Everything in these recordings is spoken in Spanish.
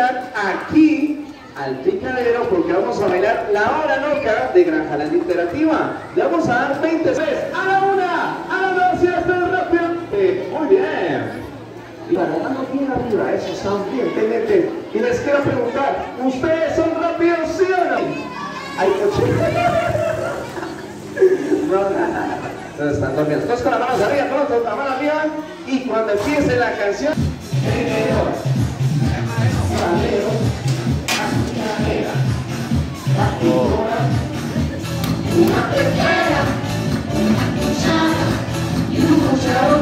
entrar aquí al picadero porque vamos a bailar la hora loca de Granjalandia Interactiva. Le vamos a dar 20 veces a la 1, a la 2 y hasta el rápido. Muy bien. Y la mano bien arriba, eso están bien pendientes. Y les quiero preguntar, ¿ustedes son rápidos, sí o no? Ay, no, entonces están dormidos. Todos con las manos arriba, todos con la mano arriba. Y cuando empiece la canción, una tercera, una cuchara y un cucharón.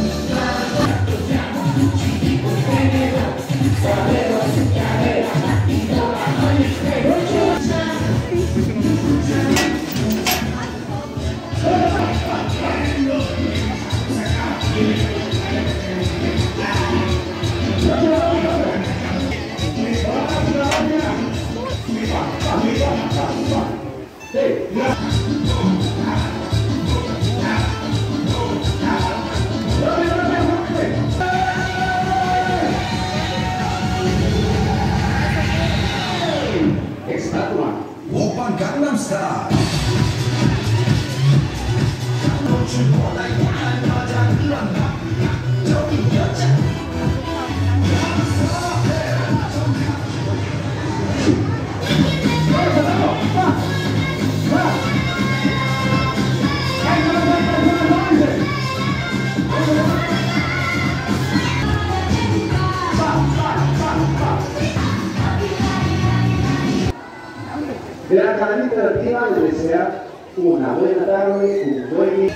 Oppan Gangnam Style. Granjalandia Interactiva les desea una buena tarde, un buen día.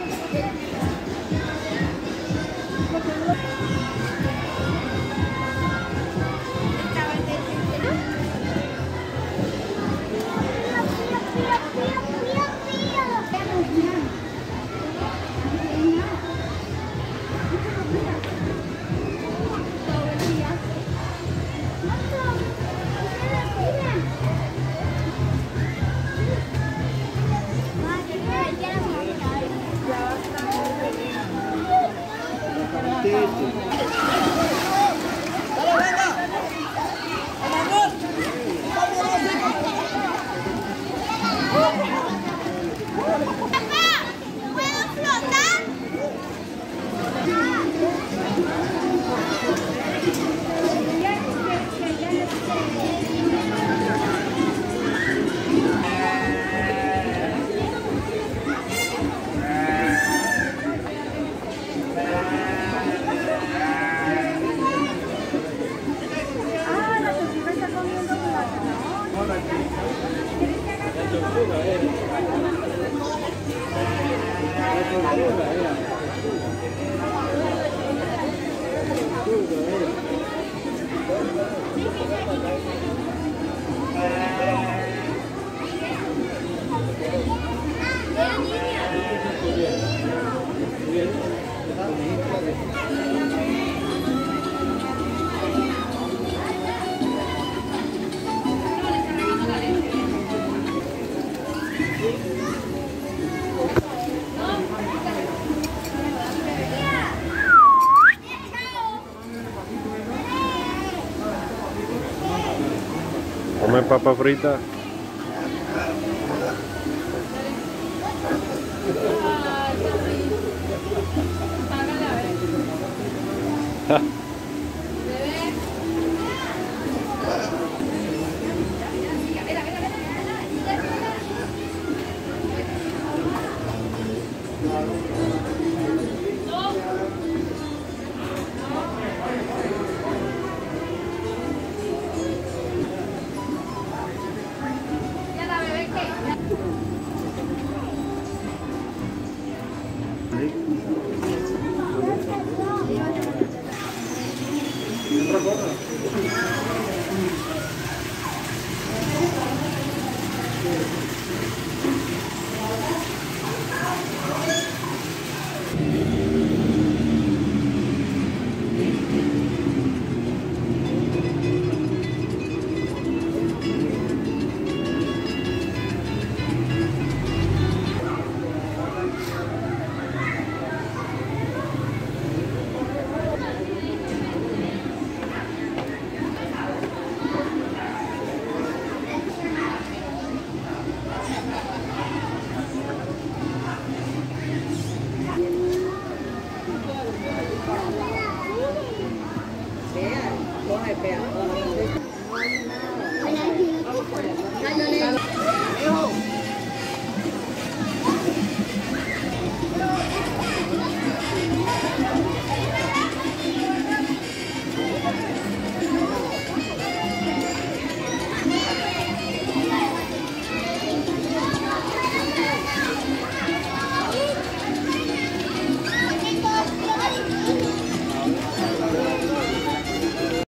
Come papa frita.